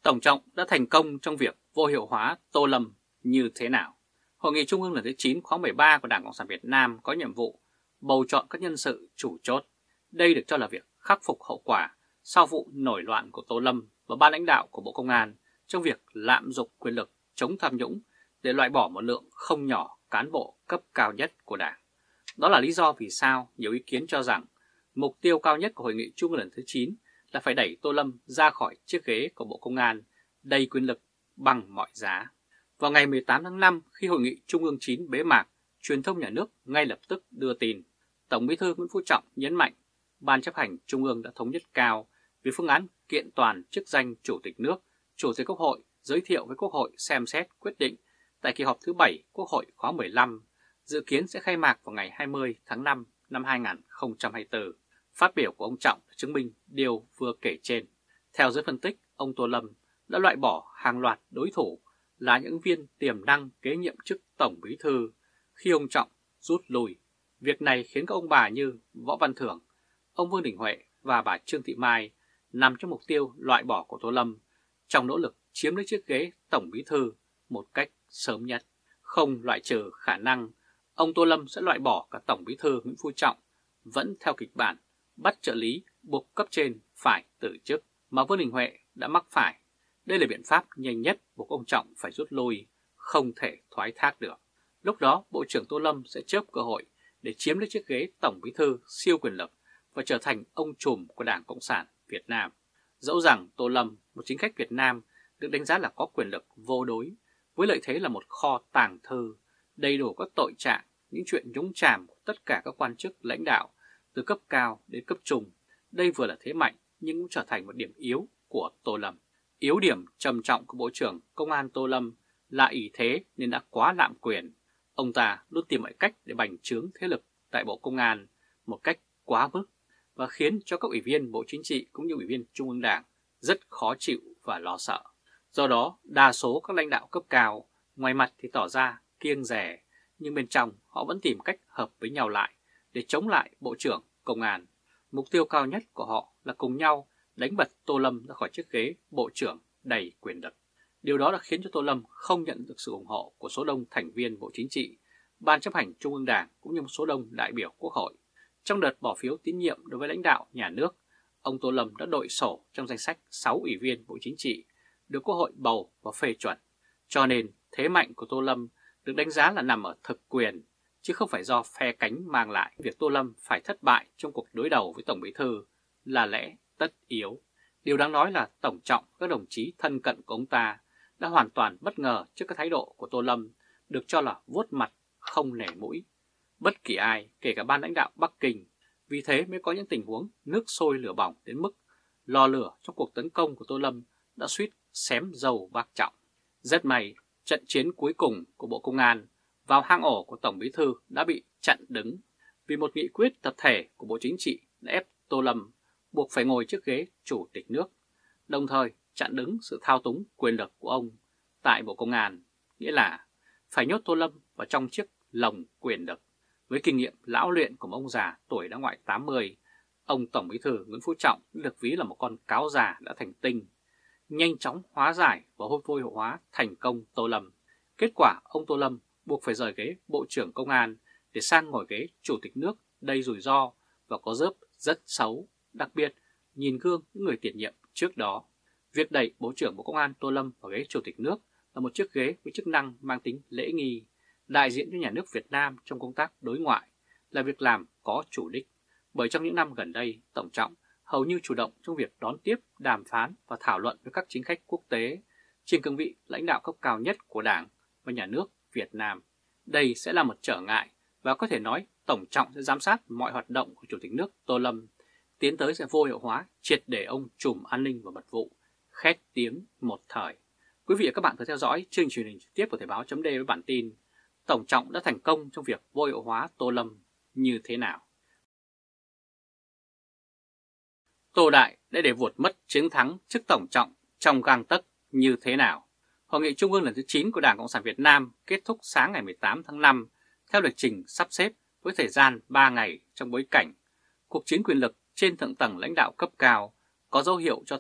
Tổng Trọng đã thành công trong việc vô hiệu hóa Tô Lâm như thế nào? Hội nghị Trung ương lần thứ 9 khóa 13 của Đảng Cộng sản Việt Nam có nhiệm vụ bầu chọn các nhân sự chủ chốt. Đây được cho là việc khắc phục hậu quả sau vụ nổi loạn của Tô Lâm và ban lãnh đạo của Bộ Công an trong việc lạm dụng quyền lực chống tham nhũng để loại bỏ một lượng không nhỏ cán bộ cấp cao nhất của Đảng. Đó là lý do vì sao nhiều ý kiến cho rằng mục tiêu cao nhất của Hội nghị Trung ương lần thứ 9 là phải đẩy Tô Lâm ra khỏi chiếc ghế của Bộ Công an đầy quyền lực bằng mọi giá. Vào ngày 18 tháng 5, khi Hội nghị Trung ương 9 bế mạc, truyền thông nhà nước ngay lập tức đưa tin Tổng Bí thư Nguyễn Phú Trọng nhấn mạnh Ban chấp hành Trung ương đã thống nhất cao về phương án kiện toàn chức danh Chủ tịch nước, Chủ tịch Quốc hội giới thiệu với Quốc hội xem xét quyết định tại kỳ họp thứ 7 Quốc hội khóa 15, dự kiến sẽ khai mạc vào ngày 20 tháng 5 năm 2024. Phát biểu của ông Trọng đã chứng minh điều vừa kể trên. Theo giới phân tích, ông Tô Lâm đã loại bỏ hàng loạt đối thủ là những ứng viên tiềm năng kế nhiệm chức Tổng Bí thư khi ông Trọng rút lui. Việc này khiến các ông bà như Võ Văn Thưởng, ông Vương Đình Huệ và bà Trương Thị Mai nằm trong mục tiêu loại bỏ của Tô Lâm trong nỗ lực chiếm lấy chiếc ghế Tổng Bí thư một cách sớm nhất. Không loại trừ khả năng ông Tô Lâm sẽ loại bỏ cả Tổng Bí thư Nguyễn Phú Trọng, vẫn theo kịch bản bắt trợ lý buộc cấp trên phải từ chức mà Vương Đình Huệ đã mắc phải. Đây là biện pháp nhanh nhất buộc ông Trọng phải rút lui, không thể thoái thác được. Lúc đó, Bộ trưởng Tô Lâm sẽ chớp cơ hội để chiếm lấy chiếc ghế Tổng Bí thư siêu quyền lực và trở thành ông trùm của Đảng Cộng sản Việt Nam. Dẫu rằng Tô Lâm, một chính khách Việt Nam, được đánh giá là có quyền lực vô đối, với lợi thế là một kho tàng thư, đầy đủ các tội trạng, những chuyện nhúng chàm của tất cả các quan chức lãnh đạo, từ cấp cao đến cấp trung. Đây vừa là thế mạnh nhưng cũng trở thành một điểm yếu của Tô Lâm. Yếu điểm trầm trọng của Bộ trưởng Công an Tô Lâm là ỷ thế nên đã quá lạm quyền. Ông ta luôn tìm mọi cách để bành trướng thế lực tại Bộ Công an một cách quá mức và khiến cho các ủy viên Bộ Chính trị cũng như ủy viên Trung ương Đảng rất khó chịu và lo sợ. Do đó, đa số các lãnh đạo cấp cao ngoài mặt thì tỏ ra kiêng dè, nhưng bên trong họ vẫn tìm cách hợp với nhau lại để chống lại Bộ trưởng Công an. Mục tiêu cao nhất của họ là cùng nhau đánh bật Tô Lâm ra khỏi chiếc ghế Bộ trưởng đầy quyền lực. Điều đó đã khiến cho Tô Lâm không nhận được sự ủng hộ của số đông thành viên Bộ Chính trị, Ban chấp hành Trung ương Đảng cũng như một số đông đại biểu Quốc hội. Trong đợt bỏ phiếu tín nhiệm đối với lãnh đạo nhà nước, ông Tô Lâm đã đội sổ trong danh sách 6 ủy viên Bộ Chính trị được Quốc hội bầu và phê chuẩn. Cho nên thế mạnh của Tô Lâm được đánh giá là nằm ở thực quyền, chứ không phải do phe cánh mang lại. Việc Tô Lâm phải thất bại trong cuộc đối đầu với Tổng Bí thư là lẽ tất yếu. Điều đáng nói là Tổng Trọng, các đồng chí thân cận của ông ta đã hoàn toàn bất ngờ trước cái thái độ của Tô Lâm được cho là vuốt mặt không nể mũi bất kỳ ai, kể cả ban lãnh đạo Bắc Kinh. Vì thế mới có những tình huống nước sôi lửa bỏng đến mức lò lửa trong cuộc tấn công của Tô Lâm đã suýt xém dầu bác Trọng. Rất may, trận chiến cuối cùng của Bộ Công an vào hang ổ của Tổng Bí thư đã bị chặn đứng vì một nghị quyết tập thể của Bộ Chính trị đã ép Tô Lâm buộc phải ngồi chiếc ghế Chủ tịch nước, đồng thời chặn đứng sự thao túng quyền lực của ông tại Bộ Công an, nghĩa là phải nhốt Tô Lâm vào trong chiếc lồng quyền lực. Với kinh nghiệm lão luyện của ông già tuổi đã ngoại 80, ông Tổng Bí thư Nguyễn Phú Trọng được ví là một con cáo già đã thành tinh, nhanh chóng hóa giải và vô hiệu hóa thành công Tô Lâm. Kết quả ông Tô Lâm buộc phải rời ghế Bộ trưởng Công an để sang ngồi ghế Chủ tịch nước đầy rủi ro và có dớp rất xấu, đặc biệt nhìn gương những người tiền nhiệm trước đó. Việc đẩy Bộ trưởng Bộ Công an Tô Lâm vào ghế Chủ tịch nước là một chiếc ghế với chức năng mang tính lễ nghi, đại diện cho nhà nước Việt Nam trong công tác đối ngoại, là việc làm có chủ đích. Bởi trong những năm gần đây, Tổng Trọng hầu như chủ động trong việc đón tiếp, đàm phán và thảo luận với các chính khách quốc tế trên cương vị lãnh đạo cấp cao nhất của Đảng và nhà nước Việt Nam. Đây sẽ là một trở ngại và có thể nói Tổng Trọng sẽ giám sát mọi hoạt động của Chủ tịch nước Tô Lâm, tiến tới sẽ vô hiệu hóa triệt để ông trùm an ninh và mật vụ, khét tiếng một thời. Quý vị và các bạn có theo dõi chương trình truyền hình trực tiếp của Thời báo chấm với bản tin Tổng Trọng đã thành công trong việc vô hiệu hóa Tô Lâm như thế nào? Tô Đại đã để vụt mất chiến thắng trước Tổng Trọng trong gang tấc như thế nào? Hội nghị Trung ương lần thứ 9 của Đảng Cộng sản Việt Nam kết thúc sáng ngày 18 tháng 5 theo lịch trình sắp xếp với thời gian 3 ngày trong bối cảnh cuộc chiến quyền lực trên thượng tầng lãnh đạo cấp cao có dấu hiệu cho thấy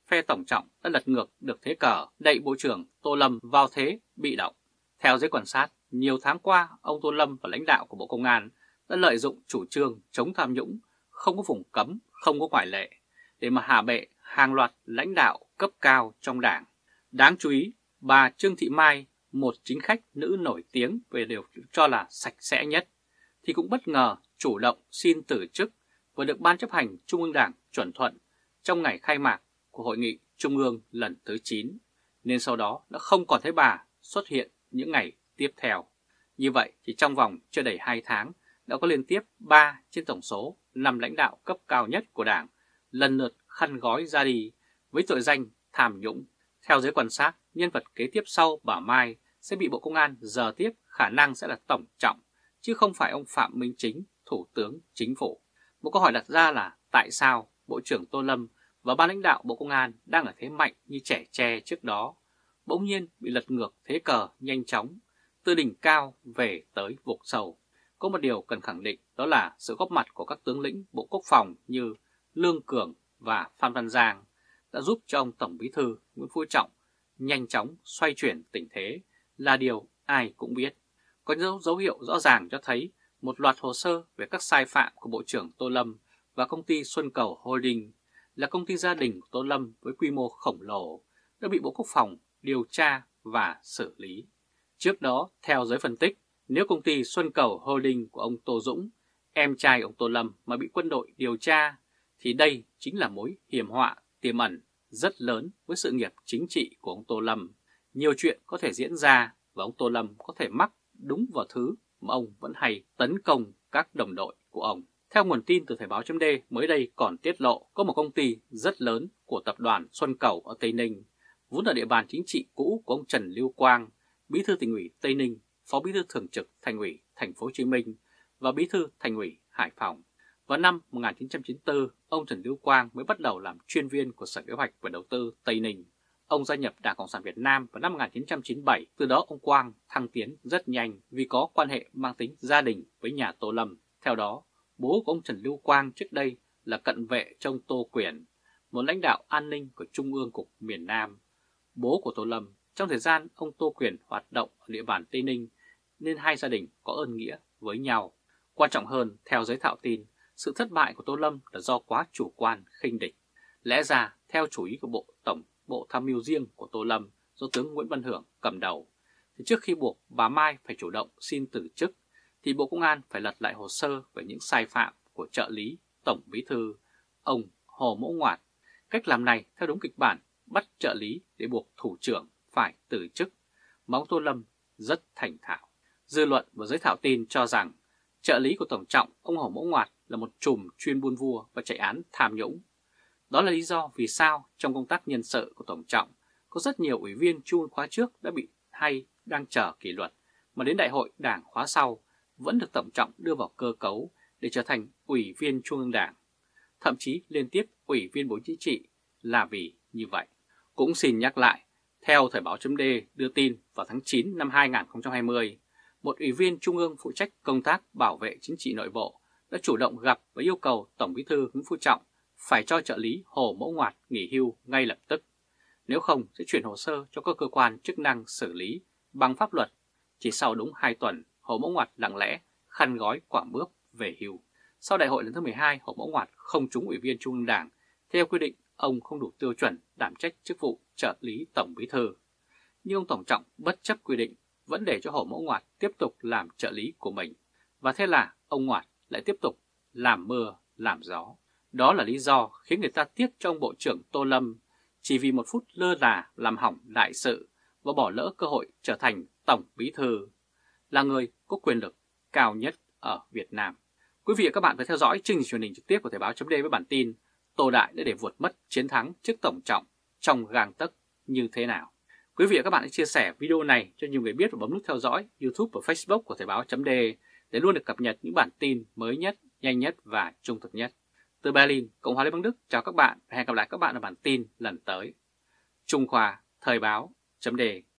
phe Tổng Trọng đã lật ngược được thế cờ, đẩy Bộ trưởng Tô Lâm vào thế bị động. Theo giới quan sát, nhiều tháng qua, ông Tô Lâm và lãnh đạo của Bộ Công an đã lợi dụng chủ trương chống tham nhũng, không có vùng cấm, không có ngoại lệ, để mà hạ bệ hàng loạt lãnh đạo cấp cao trong Đảng. Đáng chú ý, bà Trương Thị Mai, một chính khách nữ nổi tiếng về điều cho là sạch sẽ nhất, thì cũng bất ngờ chủ động xin từ chức và được Ban chấp hành Trung ương Đảng chuẩn thuận trong ngày khai mạc của Hội nghị Trung ương lần thứ 9, nên sau đó đã không còn thấy bà xuất hiện những ngày tiếp theo. Như vậy thì trong vòng chưa đầy 2 tháng đã có liên tiếp 3 trên tổng số 5 lãnh đạo cấp cao nhất của Đảng lần lượt khăn gói ra đi với tội danh tham nhũng. Theo giới quan sát, nhân vật kế tiếp sau bà Mai sẽ bị Bộ Công an giờ tiếp khả năng sẽ là Tổng Trọng, chứ không phải ông Phạm Minh Chính, Thủ tướng Chính phủ. Một câu hỏi đặt ra là tại sao Bộ trưởng Tô Lâm và ban lãnh đạo Bộ Công an đang ở thế mạnh như trẻ tre trước đó, bỗng nhiên bị lật ngược thế cờ nhanh chóng, từ đỉnh cao về tới vực sâu. Có một điều cần khẳng định, đó là sự góp mặt của các tướng lĩnh Bộ Quốc phòng như Lương Cường và Phan Văn Giang đã giúp cho ông Tổng Bí thư Nguyễn Phú Trọng nhanh chóng xoay chuyển tình thế, là điều ai cũng biết. Có dấu hiệu rõ ràng cho thấy một loạt hồ sơ về các sai phạm của Bộ trưởng Tô Lâm và công ty Xuân Cầu Holding, là công ty gia đình của Tô Lâm với quy mô khổng lồ, đã bị Bộ Quốc phòng điều tra và xử lý. Trước đó, theo giới phân tích, nếu công ty Xuân Cầu Holding của ông Tô Dũng, em trai ông Tô Lâm, mà bị quân đội điều tra, thì đây chính là mối hiểm họa tiềm ẩn rất lớn với sự nghiệp chính trị của ông Tô Lâm. Nhiều chuyện có thể diễn ra và ông Tô Lâm có thể mắc đúng vào thứ mà ông vẫn hay tấn công các đồng đội của ông. Theo nguồn tin từ Thời báo .d mới đây còn tiết lộ có một công ty rất lớn của tập đoàn Xuân Cầu ở Tây Ninh, vốn là địa bàn chính trị cũ của ông Trần Lưu Quang, Bí thư Tỉnh ủy Tây Ninh, Phó Bí thư Thường trực Thành ủy Thành phố Hồ Chí Minh và Bí thư Thành ủy Hải Phòng. Vào năm 1994, ông Trần Lưu Quang mới bắt đầu làm chuyên viên của Sở Kế hoạch và Đầu tư Tây Ninh. Ông gia nhập Đảng Cộng sản Việt Nam vào năm 1997, từ đó ông Quang thăng tiến rất nhanh vì có quan hệ mang tính gia đình với nhà Tô Lâm. Theo đó, bố của ông Trần Lưu Quang trước đây là cận vệ cho ông Tô Quyền, một lãnh đạo an ninh của Trung ương Cục miền Nam. Bố của Tô Lâm, trong thời gian ông Tô Quyền hoạt động ở địa bàn Tây Ninh, nên hai gia đình có ơn nghĩa với nhau. Quan trọng hơn, theo giới thạo tin, sự thất bại của Tô Lâm là do quá chủ quan khinh địch. Lẽ ra, theo chủ ý của Bộ Tham mưu riêng của Tô Lâm do tướng Nguyễn Văn Hưởng cầm đầu, thì trước khi buộc bà Mai phải chủ động xin từ chức, thì Bộ Công an phải lật lại hồ sơ về những sai phạm của trợ lý Tổng Bí thư, ông Hồ Mẫu Ngoạt. Cách làm này theo đúng kịch bản bắt trợ lý để buộc thủ trưởng phải từ chức, mà ông Tô Lâm rất thành thạo. Dư luận và giới thạo tin cho rằng trợ lý của Tổng Trọng, ông Hồ Mẫu Ngoạt, là một trùm chuyên buôn vua và chạy án tham nhũng. Đó là lý do vì sao trong công tác nhân sự của Tổng Trọng có rất nhiều ủy viên Trung ương khóa trước đã bị hay đang chờ kỷ luật, mà đến đại hội Đảng khóa sau vẫn được Tổng Trọng đưa vào cơ cấu để trở thành ủy viên Trung ương Đảng, thậm chí liên tiếp ủy viên Bộ Chính trị là vì như vậy. Cũng xin nhắc lại, theo Thời báo .d đưa tin vào tháng 9 năm 2020, một ủy viên Trung ương phụ trách công tác bảo vệ chính trị nội bộ đã chủ động gặp và yêu cầu Tổng Bí thư Nguyễn Phú Trọng phải cho trợ lý Hồ Mẫu Ngoạt nghỉ hưu ngay lập tức, nếu không sẽ chuyển hồ sơ cho các cơ quan chức năng xử lý bằng pháp luật. Chỉ sau đúng 2 tuần, Hồ Mẫu Ngoạt lặng lẽ khăn gói quảng bước về hưu. Sau đại hội lần thứ 12, Hồ Mẫu Ngoạt không trúng ủy viên Trung ương Đảng. Theo quy định, ông không đủ tiêu chuẩn đảm trách chức vụ trợ lý Tổng Bí thư. Nhưng ông Tổng Trọng bất chấp quy định, vẫn để cho Hồ Mẫu Ngoạt tiếp tục làm trợ lý của mình. Và thế là ông Ngoạt lại tiếp tục làm mưa làm gió. Đó là lý do khiến người ta tiếc cho ông Bộ trưởng Tô Lâm, chỉ vì một phút lơ là làm hỏng đại sự và bỏ lỡ cơ hội trở thành Tổng Bí thư, là người có quyền lực cao nhất ở Việt Nam. Quý vị và các bạn phải theo dõi chương trình truyền hình trực tiếp của Thời báo .d với bản tin Tô Đại đã để vượt mất chiến thắng trước Tổng Trọng trong gang tấc như thế nào. Quý vị và các bạn hãy chia sẻ video này cho nhiều người biết và bấm nút theo dõi YouTube và Facebook của Thời báo .d để luôn được cập nhật những bản tin mới nhất, nhanh nhất và trung thực nhất. Từ Berlin, Cộng hòa Liên bang Đức, chào các bạn và hẹn gặp lại các bạn ở bản tin lần tới. Trung Khoa, Thời báo .d